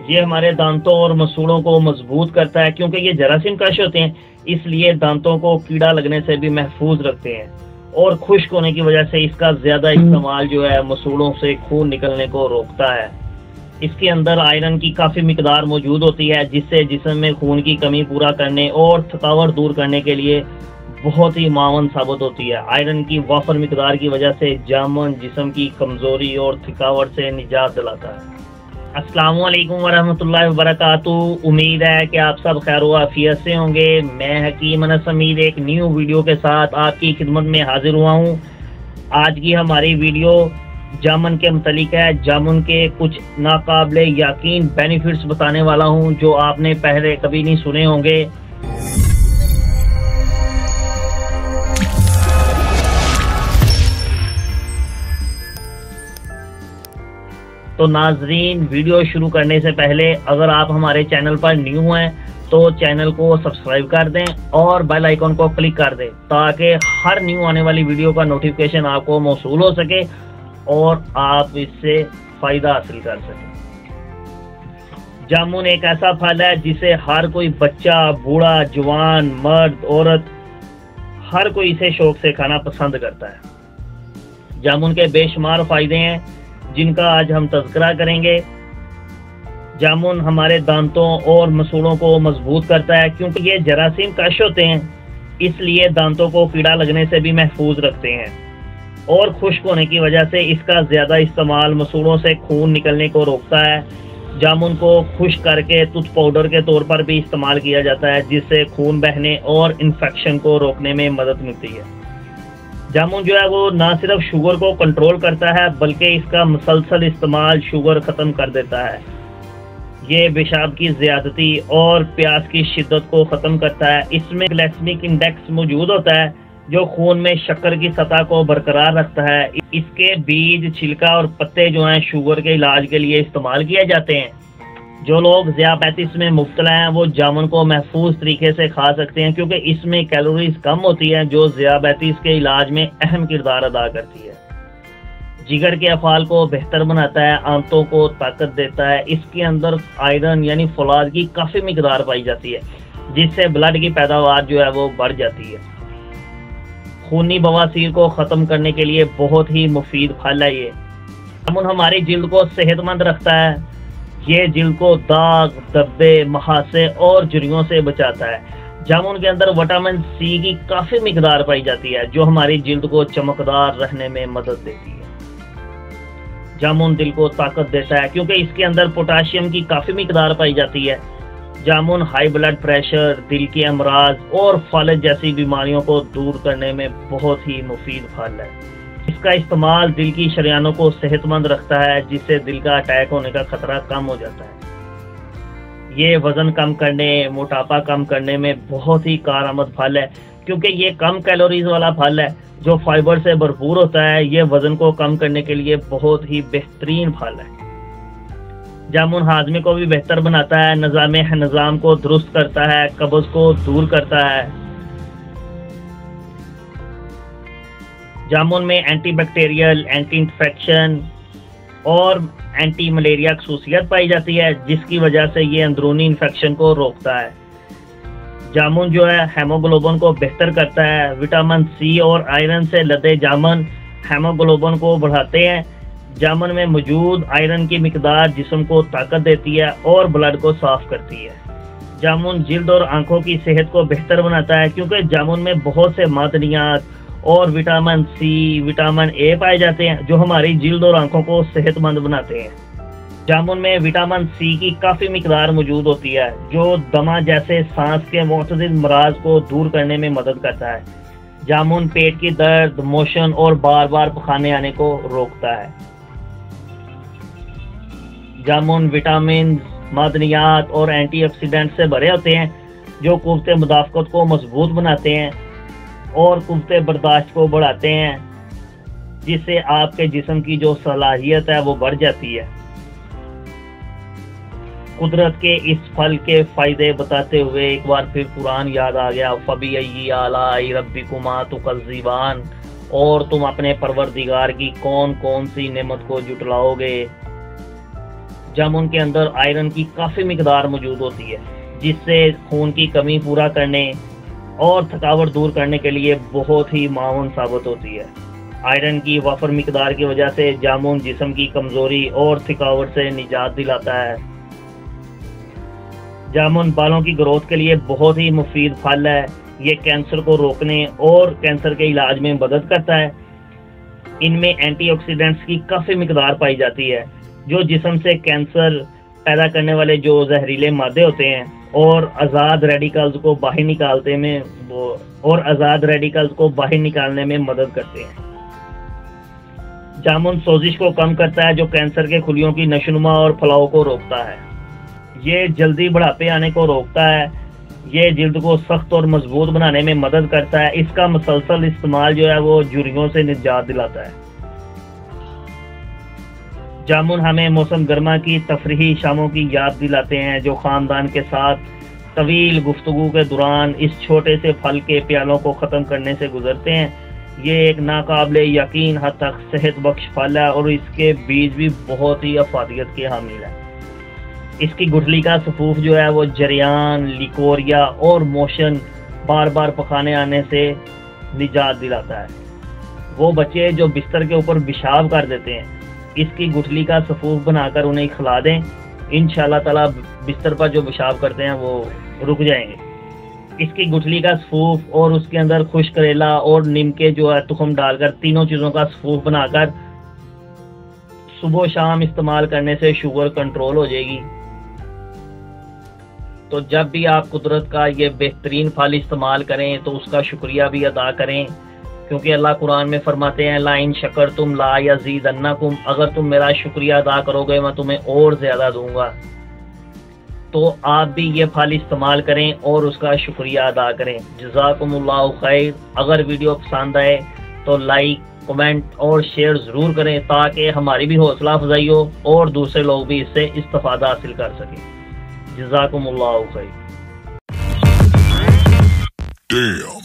یہ ہمارے دانتوں اور مسوڑوں کو مضبوط کرتا ہے کیونکہ یہ جراثیم کش ہوتے ہیں، اس لیے دانتوں کو کیڑا لگنے سے بھی محفوظ رکھتے ہیں، اور خشک ہونے کی وجہ سے اس کا زیادہ استعمال جو ہے مسوڑوں سے خون نکلنے کو روکتا ہے۔ اس کے اندر آئرن کی کافی مقدار موجود ہوتی ہے جس سے جسم میں خون کی کمی پورا کرنے اور تھکاوٹ دور کرنے کے لیے بہت ہی معاون ثابت ہوتی ہے۔ آئرن کی وافر مقدار کی وجہ سے جامن جسم کی کمزوری اور تھکاوٹ سے نجات دلاتا ہے۔ السلام علیکم ورحمۃ اللہ وبرکاتہ، امید ہے کہ آپ سب خیر و عافیت سے ہوں گے۔ میں حکیم انس حمید ایک نیو ویڈیو کے ساتھ آپ کی خدمت میں حاضر ہوا ہوں۔ آج کی ہماری ویڈیو جامن کے متعلق ہے۔ جامن کے کچھ ناقابل یقین بینیفٹس بتانے والا ہوں جو آپ نے پہلے کبھی نہیں سنے ہوں گے۔ تو ناظرین، ویڈیو شروع کرنے سے پہلے اگر آپ ہمارے چینل پر نیو ہیں تو چینل کو سبسکرائب کر دیں اور بیل آئیکن کو کلک کر دیں تاکہ ہر نیو آنے والی ویڈیو کا نوٹیفیکیشن آپ کو موصول ہو سکے اور آپ اس سے فائدہ حاصل کر سکیں۔ جامن ایک ایسا پھل ہے جسے ہر کوئی بچہ، بوڑھا، جوان، مرد، عورت، ہر کوئی اسے شوق سے کھانا پسند کرتا ہے۔ جامن کے بے شمار فائدے ہیں جن کا آج ہم تذکرہ کریں گے۔ جامن ہمارے دانتوں اور مسوڑوں کو مضبوط کرتا ہے کیونکہ یہ جراثیم کش ہوتے ہیں، اس لیے دانتوں کو کیڑا لگنے سے بھی محفوظ رکھتے ہیں، اور خشک ہونے کی وجہ سے اس کا زیادہ استعمال مسوڑوں سے خون نکلنے کو روکتا ہے۔ جامن کو خشک کر کے ٹوتھ پاؤڈر کے طور پر بھی استعمال کیا جاتا ہے جس سے خون بہنے اور انفیکشن کو روکنے میں مدد ملتی ہے۔ جامن جو ہے وہ نہ صرف شوگر کو کنٹرول کرتا ہے بلکہ اس کا مسلسل استعمال شوگر ختم کر دیتا ہے۔ یہ پیشاب کی زیادتی اور پیاس کی شدت کو ختم کرتا ہے۔ اس میں گلائسیمک انڈیکس موجود ہوتا ہے جو خون میں شکر کی سطح کو برقرار رکھتا ہے۔ اس کے بیج، چھلکا اور پتے جو ہیں شوگر کے علاج کے لیے استعمال کیے جاتے ہیں۔ جو لوگ ذیابیطس میں مبتلا ہیں وہ جامن کو محفوظ طریقے سے کھا سکتے ہیں کیونکہ اس میں کیلوریز کم ہوتی ہیں جو ذیابیطس کے علاج میں اہم کردار ادا کرتی ہے۔ جگر کے افعال کو بہتر بناتا ہے، آنتوں کو طاقت دیتا ہے۔ اس کے اندر آئرن یعنی فولاد کی کافی مقدار پائی جاتی ہے جس سے بلڈ کی پیداوار جو ہے وہ بڑھ جاتی ہے۔ خونی بواسیر کو ختم کرنے کے لیے بہت ہی مفید پھل ہے یہ۔ جامن ہماری جلد کو صحت مند رکھتا ہے۔ یہ جلد کو داغ، دھبے، مہاسے اور جھریوں سے بچاتا ہے۔ جامن کے اندر وٹامن سی کی کافی مقدار پائی جاتی ہے جو ہماری جلد کو چمکدار رہنے میں مدد دیتی ہے۔ جامن دل کو طاقت دیتا ہے کیونکہ اس کے اندر پوٹاشیم کی کافی مقدار پائی جاتی ہے۔ جامن ہائی بلڈ پریشر، دل کے امراض اور فالج جیسی بیماریوں کو دور کرنے میں بہت ہی مفید پھل ہے۔ اس کا استعمال دل کی شریانوں کو صحت مند رکھتا ہے جس سے دل کا اٹیک ہونے کا خطرہ کم ہو جاتا ہے۔ یہ وزن کم کرنے، موٹاپا کم کرنے میں بہت ہی کارآمد پھل ہے کیونکہ یہ کم کیلوریز والا پھل ہے جو فائبر سے بھرپور ہوتا ہے۔ یہ وزن کو کم کرنے کے لیے بہت ہی بہترین پھل ہے۔ جامن ہاضمے کو بھی بہتر بناتا ہے، نظام کو درست کرتا ہے، قبض کو دور کرتا ہے۔ جامن میں اینٹی بیکٹیریل، اینٹی انفیکشن اور اینٹی ملیریا خصوصیت پائی جاتی ہے جس کی وجہ سے یہ اندرونی انفیکشن کو روکتا ہے۔ جامن جو ہے ہیموگلوبن کو بہتر کرتا ہے۔ وٹامن سی اور آئرن سے لدے جامن ہیموگلوبن کو بڑھاتے ہیں۔ جامن میں موجود آئرن کی مقدار جسم کو طاقت دیتی ہے اور بلڈ کو صاف کرتی ہے۔ جامن جلد اور آنکھوں کی صحت کو بہتر بناتا ہے کیونکہ جامن میں بہت سے معدنیات اور وٹامن سی، وٹامن اے پائے جاتے ہیں جو ہماری جلد اور آنکھوں کو صحت مند بناتے ہیں۔ جامن میں وٹامن سی کی کافی مقدار موجود ہوتی ہے جو دمہ جیسے سانس کے متعدد امراض کو دور کرنے میں مدد کرتا ہے۔ جامن پیٹ کی درد، موشن اور بار بار پخانے آنے کو روکتا ہے۔ جامن وٹامن، معدنیات اور اینٹی آکسیڈنٹ سے بھرے ہوتے ہیں جو قوت مدافعت کو مضبوط بناتے ہیں اور قوت برداشت کو بڑھاتے ہیں جس سے آپ کے جسم کی جو صلاحیت ہے وہ بڑھ جاتی ہے۔ قدرت کے اس پھل کے فائدے بتاتے ہوئے ایک بار پھر قرآن یاد آ گیا، فَبِأَيِّ آلَاءِ رَبِّكُمَا تُكَذِّبَانِ، اور تم اپنے پروردگار کی کون کون سی نعمت کو جٹلاؤ گے۔ جامن کے اندر آئرن کی کافی مقدار موجود ہوتی ہے، جس سے خون کی کمی پورا کرنے اور تھکاوٹ دور کرنے کے لیے بہت ہی معاون ثابت ہوتی ہے۔ آئرن کی وافر مقدار کی وجہ سے جامن جسم کی کمزوری اور تھکاوٹ سے نجات دلاتا ہے۔ جامن بالوں کی گروتھ کے لیے بہت ہی مفید پھل ہے۔ یہ کینسر کو روکنے اور کینسر کے علاج میں مدد کرتا ہے۔ ان میں اینٹی آکسیڈنٹس کی کافی مقدار پائی جاتی ہے، جو جسم سے کینسر پیدا کرنے والے جو زہریلے مادے ہوتے ہیں اور آزاد ریڈیکلز کو باہر نکالنے میں مدد کرتے ہیں۔ جامن سوزش کو کم کرتا ہے، جو کینسر کے خلیوں کی نشوونما اور پھلاؤ کو روکتا ہے۔ یہ جلدی بڑھاپے آنے کو روکتا ہے۔ یہ جلد کو سخت اور مضبوط بنانے میں مدد کرتا ہے۔ اس کا مسلسل استعمال جو ہے وہ جھریوں سے نجات دلاتا ہے۔ جامن ہمیں موسم گرما کی تفریحی شاموں کی یاد دلاتے ہیں، جو خاندان کے ساتھ طویل گفتگو کے دوران اس چھوٹے سے پھل کے پیالوں کو ختم کرنے سے گزرتے ہیں۔ یہ ایک ناقابل یقین حد تک صحت بخش پھل ہے اور اس کے بیج بھی بہت ہی افادیت کے حامل ہے۔ اس کی گٹھلی کا صفوف جو ہے وہ جریان، لیکوریا اور موشن بار بار پکانے آنے سے نجات دلاتا ہے۔ وہ بچے جو بستر کے اوپر پیشاب کر دیتے ہیں، اس کی گٹھلی کا صفوف بنا کر انہیں کھلا دیں، انشاءاللہ تعالی بستر پر جو پیشاب کرتے ہیں وہ رک جائیں گے۔ اس کی گٹھلی کا صفوف اور اس کے اندر خشک کریلا اور نیم کے جو ہے تخم ڈال کر تینوں چیزوں کا صفوف بنا کر صبح و شام استعمال کرنے سے شوگر کنٹرول ہو جائے گی۔ تو جب بھی آپ قدرت کا یہ بہترین پھل استعمال کریں تو اس کا شکریہ بھی ادا کریں، کیونکہ اللہ قرآن میں فرماتے ہیں لَإِن شَكَرْتُمْ لَا يَزِيدَنَّكُمْ، اگر تم میرا شکریہ ادا کرو گے میں تمہیں اور زیادہ دوں گا۔ تو آپ بھی یہ پھل استعمال کریں اور اس کا شکریہ ادا کریں۔ جزاکم اللہ خیر۔ اگر ویڈیو پسند آئے تو لائک، کمنٹ اور شیئر ضرور کریں تاکہ ہماری بھی حوصلہ افزائی ہو اور دوسرے لوگ بھی اس سے استفادہ حاصل کر سکیں۔ جزاکم اللہ خیر۔